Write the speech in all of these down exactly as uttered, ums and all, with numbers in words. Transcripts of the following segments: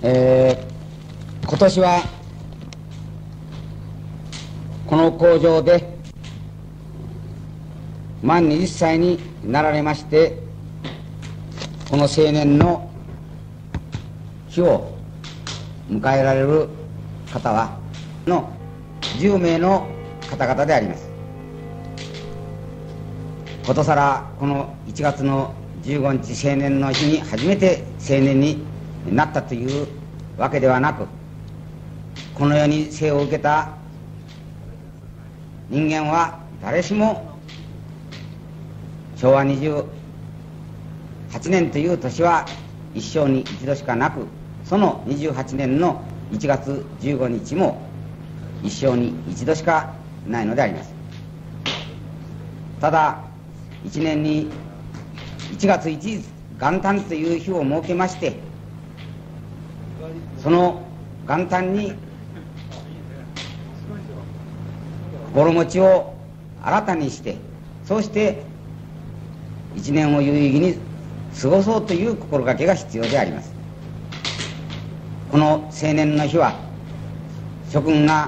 えー、今年はこの工場で満にじゅっさいになられまして、この青年の日を迎えられる方はのじゅうめいの方々であります。ことさらこのいちがつのじゅうごにち青年の日に初めて青年になったというわけではなく、この世に生を受けた人間は誰しもしょうわにじゅうはちねんという年は一生に一度しかなく、そのにじゅうはちねんのいちがつじゅうごにちも一生に一度しかないのであります。ただいちねんにいちがついちにち元旦という日を設けまして、その元旦に心持ちを新たにして、そうして一年を有意義に過ごそうという心がけが必要であります。この青年の日は諸君が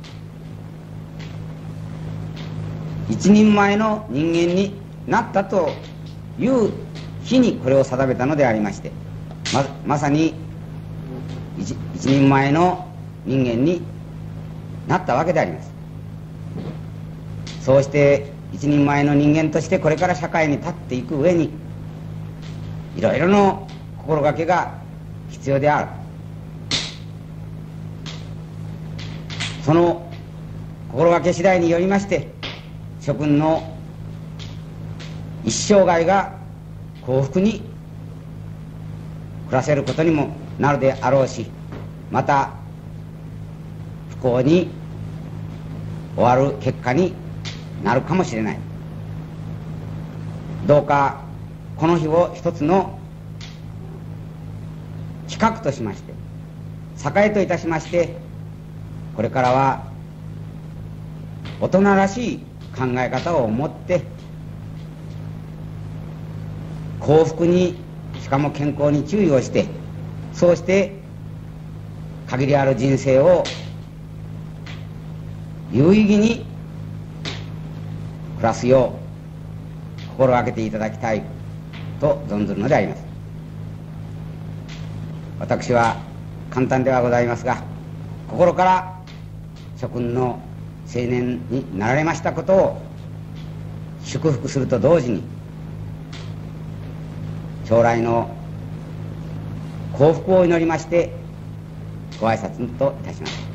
一人前の人間になったという日にこれを定めたのでありまして、 ま, まさに 一, 一人前の人間になったわけであります。そうして一人前の人間としてこれから社会に立っていく上に、いろいろの心がけが必要である。その心がけ次第によりまして、諸君の一生涯が幸福に暮らせることにもなるであろうし、また不幸に終わる結果になるかもしれない。どうかこの日を一つの企画としまして、栄といたしまして、これからは大人らしい考え方を持って幸福に、しかも健康に注意をして、そうして限りある人生を有意義に暮らすよう心がけていただきたいと存ずるのであります。私は簡単ではございますが、心から諸君の青年になられましたことを祝福すると同時に、将来の幸福を祈りましてご挨拶といたします。